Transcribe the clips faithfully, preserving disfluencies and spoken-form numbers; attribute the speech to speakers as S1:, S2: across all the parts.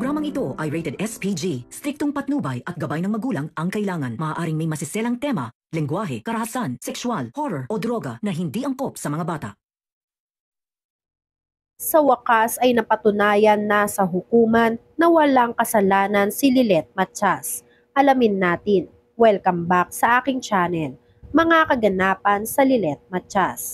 S1: Programang ito ay rated S P G. Striktong patnubay at gabay ng magulang ang kailangan. Maaaring may masiselang tema, lengguwahe, karahasan, sexual, horror o droga na hindi angkop sa mga bata.
S2: Sa wakas ay napatunayan na sa hukuman na walang kasalanan si Lilet Matias. Alamin natin. Welcome back sa aking channel, mga kaganapan sa Lilet Matias.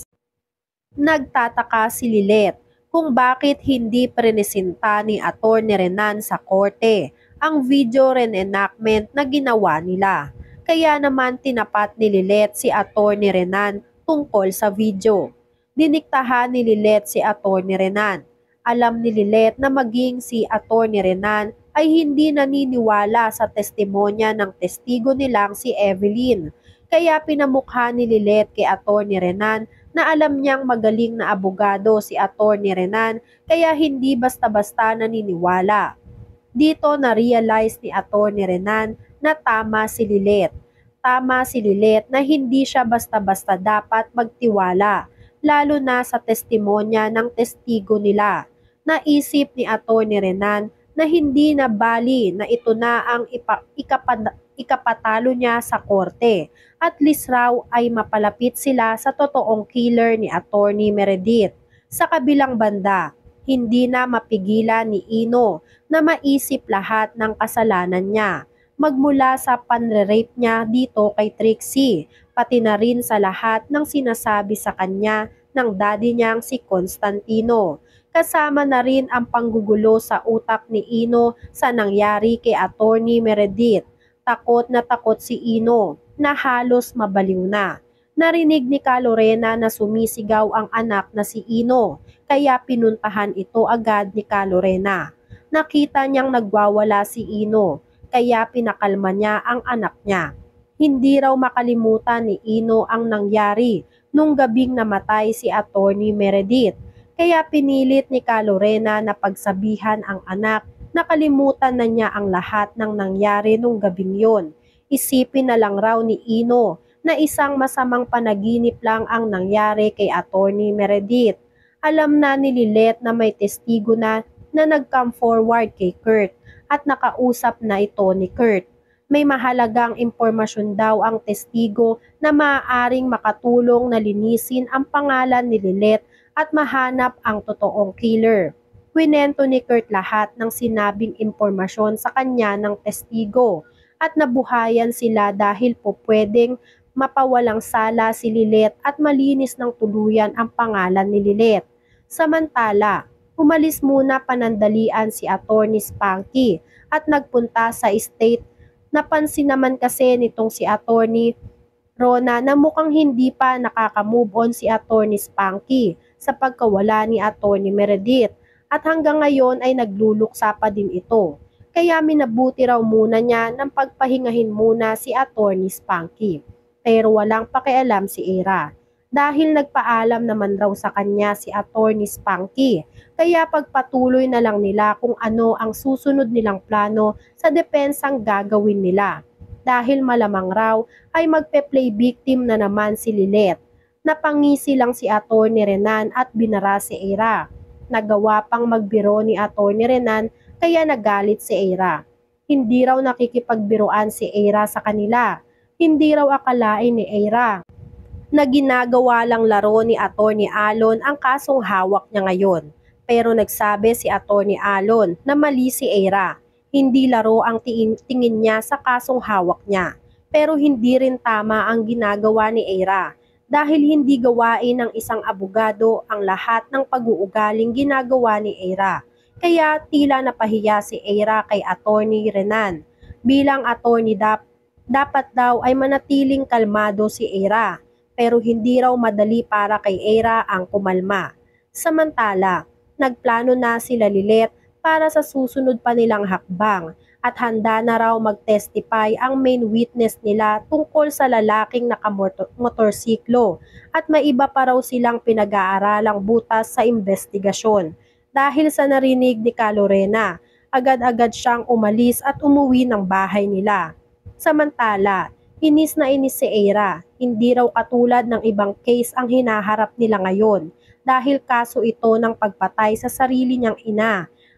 S2: Nagtataka si Lilet kung bakit hindi presinta ni Atty. Renan sa korte ang video reenactment na ginawa nila. Kaya naman tinapat ni Lilet si Atty. Renan tungkol sa video. Diniktahan ni Lilet si Atty. Renan. Alam ni Lilet na maging si Atty. Renan ay hindi naniniwala sa testimonya ng testigo nilang si Evelyn. Kaya pinamukha ni Lilet kay Atty. Renan na alam niyang magaling na abogado si Atty. Renan kaya hindi basta-basta naniniwala. Dito na-realize ni Atty. Renan na tama si Lilet. Tama si Lilet na hindi siya basta-basta dapat magtiwala, lalo na sa testimonya ng testigo nila. Naisip ni Atty. Renan na hindi na bali na ito na ang ipa, ikapad, ikapatalo niya sa korte. At least raw ay mapalapit sila sa totoong killer ni Atty. Meredith. Sa kabilang banda, hindi na mapigilan ni Ino na maisip lahat ng kasalanan niya. Magmula sa panre-rape niya dito kay Trixie, pati na rin sa lahat ng sinasabi sa kanya ng daddy niyang si Constantino. Kasama na rin ang panggugulo sa utak ni Ino sa nangyari kay Atty. Meredith. Takot na takot si Ino na halos mabaliw na. Narinig ni Ka Lorena na sumisigaw ang anak na si Ino, kaya pinuntahan ito agad ni Ka Lorena. Nakita niyang nagwawala si Ino, kaya pinakalma niya ang anak niya. Hindi raw makalimutan ni Ino ang nangyari nung gabing namatay si Atty. Meredith, kaya pinilit ni Ka Lorena na pagsabihan ang anak na kalimutan na niya ang lahat ng nangyari nung gabing yon. Isipin na lang raw ni Ino na isang masamang panaginip lang ang nangyari kay Atty. Meredith. Alam na ni Lilet na may testigo na na nag-come forward kay Kurt at nakausap na ito ni Kurt. May mahalagang impormasyon daw ang testigo na maaaring makatulong na linisin ang pangalan ni Lilet at mahanap ang totoong killer. Kwinento ni Kurt lahat ng sinabing impormasyon sa kanya ng testigo at nabuhayan sila dahil po pwedeng mapawalang sala si Lilet at malinis ng tuluyan ang pangalan ni Lilet. Samantala, umalis muna panandalian si Atty. Spunky at nagpunta sa estate. Napansin naman kasi nitong si Atty. Rona na mukhang hindi pa nakaka-move on si Atty. Spunky sa pagkawala ni Atty. Meredith at hanggang ngayon ay nagluluksa pa din ito. Kaya minabuti raw muna niya ng pagpahingahin muna si Atty. Spunky. Pero walang pakialam si Era. Dahil nagpaalam naman raw sa kanya si Atty. Spunky. Kaya pagpatuloy na lang nila kung ano ang susunod nilang plano sa depensang gagawin nila. Dahil malamang raw ay magpe-play victim na naman si Lilet. Napangisi lang si Atty. Renan at binara si Era. Nagawa pang magbiro ni Atty. Renan kaya nagalit si Era. Hindi raw nakikipagbiruan si Era sa kanila. Hindi raw akalain ni Era na ginagawa lang laro ni Atty. Alon ang kasong hawak niya ngayon. Pero nagsabi si Atty. Alon na mali si Era. Hindi laro ang tingin niya sa kasong hawak niya. Pero hindi rin tama ang ginagawa ni Era. Dahil hindi gawain ng isang abogado ang lahat ng pag-uugaling ginagawa ni Era. Kaya tila napahiya si Era kay Atty. Renan. Bilang attorney dap, dapat daw ay manatiling kalmado si Era. Pero hindi raw madali para kay Era ang kumalma. Samantala, nagplano na sila Lilet para sa susunod pa nilang hakbang at handa na raw mag-testify ang main witness nila tungkol sa lalaking nakamotorsiklo at may iba pa raw silang pinag-aaralang butas sa investigasyon. Dahil sa narinig ni Ka Lorena, agad-agad siyang umalis at umuwi ng bahay nila. Samantala, inis na inis si Era. Hindi raw katulad ng ibang case ang hinaharap nila ngayon dahil kaso ito ng pagpatay sa sarili niyang ina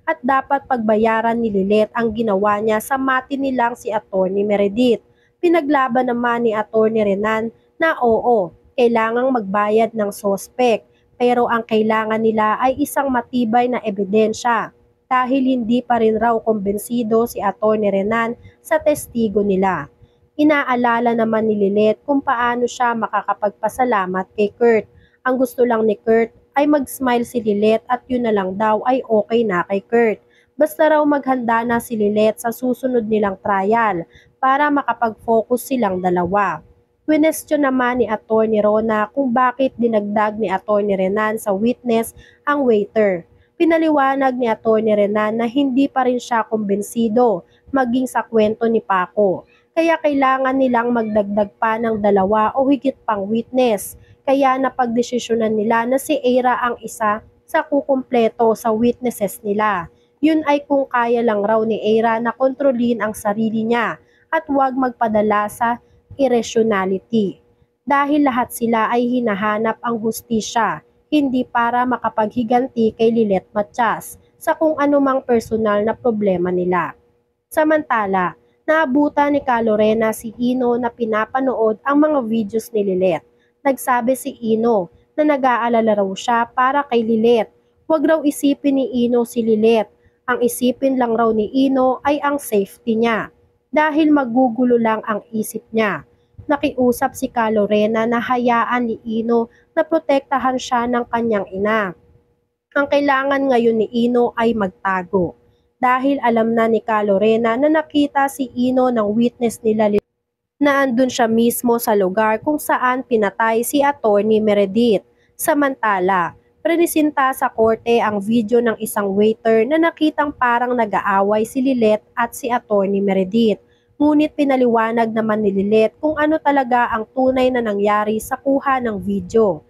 S2: at dapat pagbayaran ni Lilet ang ginawa niya sa mati nilang si Attorney Meredith. Pinaglaban naman ni Attorney Renan na oo, kailangang magbayad ng sospek, pero ang kailangan nila ay isang matibay na ebidensya dahil hindi pa rin raw kumbensido si Attorney Renan sa testigo nila. Inaalala naman ni Lilet kung paano siya makakapagpasalamat kay Kurt. Ang gusto lang ni Kurt ay mag-smile si Lilet at yun na lang daw ay okay na kay Kurt. Basta raw maghanda na si Lilet sa susunod nilang trial para makapag-focus silang dalawa. Question naman ni Attorney Rona kung bakit dinagdag ni Attorney Renan sa witness ang waiter. Pinaliwanag ni Attorney Renan na hindi pa rin siya kumbensido maging sa kwento ni Paco. Kaya kailangan nilang magdagdag pa ng dalawa o higit pang witness. Kaya napagdesisyonan nila na si Eira ang isa sa kukumpleto sa witnesses nila. Yun ay kung kaya lang raw ni Eira na kontrolin ang sarili niya at huwag magpadala sa irrationality. Dahil lahat sila ay hinahanap ang hustisya, hindi para makapaghiganti kay Lilet Matias sa kung anumang personal na problema nila. Samantala, naabutan ni Calorena si Ino na pinapanood ang mga videos ni Lilet. Nagsabi si Ino na nag-aalala raw siya para kay Lilet. Huwag raw isipin ni Ino si Lilet. Ang isipin lang raw ni Ino ay ang safety niya dahil magugulo lang ang isip niya. Nakiusap si Calorena na hayaan ni Ino na protektahan siya ng kanyang ina. Ang kailangan ngayon ni Ino ay magtago. Dahil alam na ni Calorena na nakita si Ino ng witness nila na andun siya mismo sa lugar kung saan pinatay si Attorney Meredith. Samantala, prenisinta sa korte ang video ng isang waiter na nakitang parang nag-aaway si Lilet at si Attorney Meredith. Ngunit pinaliwanag naman ni Lilet kung ano talaga ang tunay na nangyari sa kuha ng video.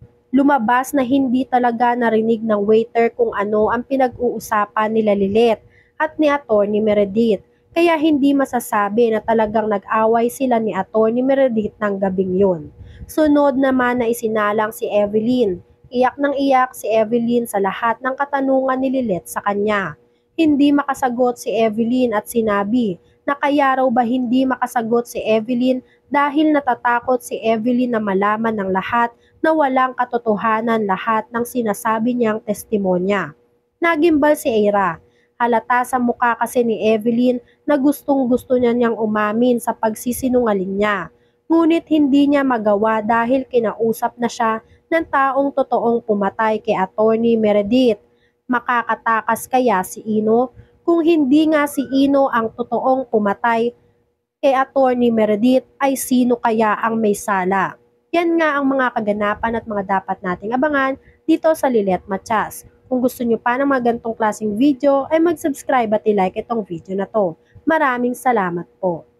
S2: Lumabas na hindi talaga narinig ng waiter kung ano ang pinag-uusapan nila Lilet at ni Attorney Meredith, kaya hindi masasabi na talagang nag-away sila ni Attorney Meredith ng gabing yun. Sunod naman na isinalang si Evelyn. Iyak ng iyak si Evelyn sa lahat ng katanungan ni Lilet sa kanya. Hindi makasagot si Evelyn at sinabi na kaya raw ba hindi makasagot si Evelyn dahil natatakot si Evelyn na malaman ng lahat na walang katotohanan lahat ng sinasabi niyang testimonya. Nagimbal si Eira. Halata sa mukha kasi ni Evelyn na gustong gusto niya niyang umamin sa pagsisinungaling niya. Ngunit hindi niya magawa dahil kinausap na siya ng taong totoong pumatay kay Attorney Meredith. Makakatakas kaya si Ino? Kung hindi nga si Ino ang totoong pumatay kay Attorney Meredith, ay sino kaya ang may sala? Yan nga ang mga kaganapan at mga dapat nating abangan dito sa Lilet Matias. Kung gusto nyo pa ng mga ganitong klaseng video, ay mag-subscribe at i-like itong video na to. Maraming salamat po.